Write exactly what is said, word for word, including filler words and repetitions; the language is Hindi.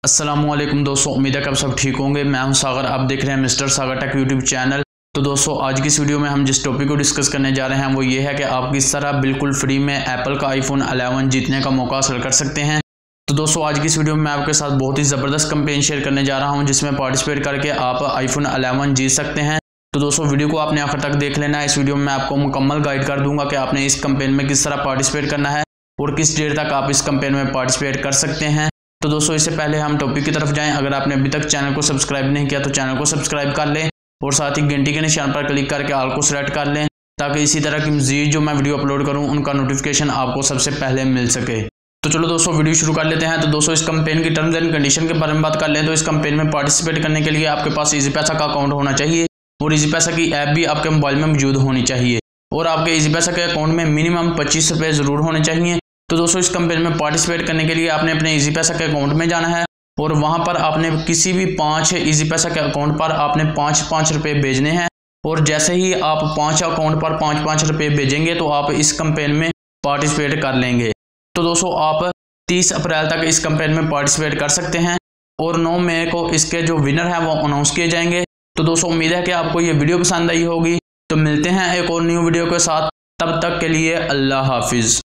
अस्सलामुअलैकुम दोस्तों, उम्मीद है कि आप सब ठीक होंगे। मैं हूं सागर, आप देख रहे हैं mister Sagar tech YouTube channel. तो दोस्तों, आज की इस वीडियो में हम जिस टॉपिक को डिस्कस करने जा रहे हैं वो ये है कि आप किस तरह बिल्कुल फ्री में एप्पल का आईफोन इलेवन जीतने का मौका हासिल कर सकते हैं। तो दोस्तों, आज की इस वीडियो में मैं आपके साथ बहुत ही ज़बरदस्त कैंपेन शेयर करने जा रहा हूँ जिसमें पार्टिसिपेट करके आप आईफोन इलेवन जीत सकते हैं। तो दोस्तों, वीडियो को आपने आखिर तक देख लेना है। इस वीडियो में मैं आपको मुकम्मल गाइड कर दूंगा कि आपने इस कैंपेन में किस तरह पार्टिसिपेट करना है और किस डेट तक आप इस कैंपेन में पार्टिसिपेट कर सकते हैं। तो दोस्तों, इससे पहले हम टॉपिक की तरफ जाएं। अगर आपने अभी तक चैनल को सब्सक्राइब नहीं किया तो चैनल को सब्सक्राइब कर लें और साथ ही घंटी के निशान पर क्लिक करके ऑल को सेलेक्ट कर लें ताकि इसी तरह की मज़ीद जो मैं वीडियो अपलोड करूं उनका नोटिफिकेशन आपको सबसे पहले मिल सके। तो चलो दोस्तों, वीडियो शुरू कर लेते हैं। तो दोस्तों, इस कैंपेन की टर्म्स एंड कंडीशन के बारे में बात कर लें तो इस कैंपेन में पार्टिसिपेट करने के लिए आपके पास ईजी पैसा का अकाउंट होना चाहिए और ईजी पैसा की ऐप भी आपके मोबाइल में मौजूद होनी चाहिए और आपके ईजी पैसा के अकाउंट में मिनिमम पच्चीस रुपये ज़रूर होने चाहिए। तो दोस्तों, इस कैंपेन में पार्टिसिपेट करने के लिए आपने अपने ईजी पैसा के अकाउंट में जाना है और वहां पर आपने किसी भी पांच ईजी पैसा के अकाउंट पर आपने पाँच पाँच रुपये भेजने हैं और जैसे ही आप पांच अकाउंट पर पाँच पाँच रुपये भेजेंगे तो आप इस कैंपेन में पार्टिसिपेट कर लेंगे। तो दोस्तों, आप तीस अप्रैल तक इस कैंपेन में पार्टिसिपेट कर सकते हैं और नौ मई को इसके जो विनर हैं वो अनाउंस किए जाएंगे। तो दोस्तों, उम्मीद है कि आपको ये वीडियो पसंद आई होगी। तो मिलते हैं एक और न्यू वीडियो के साथ, तब तक के लिए अल्लाह हाफिज़।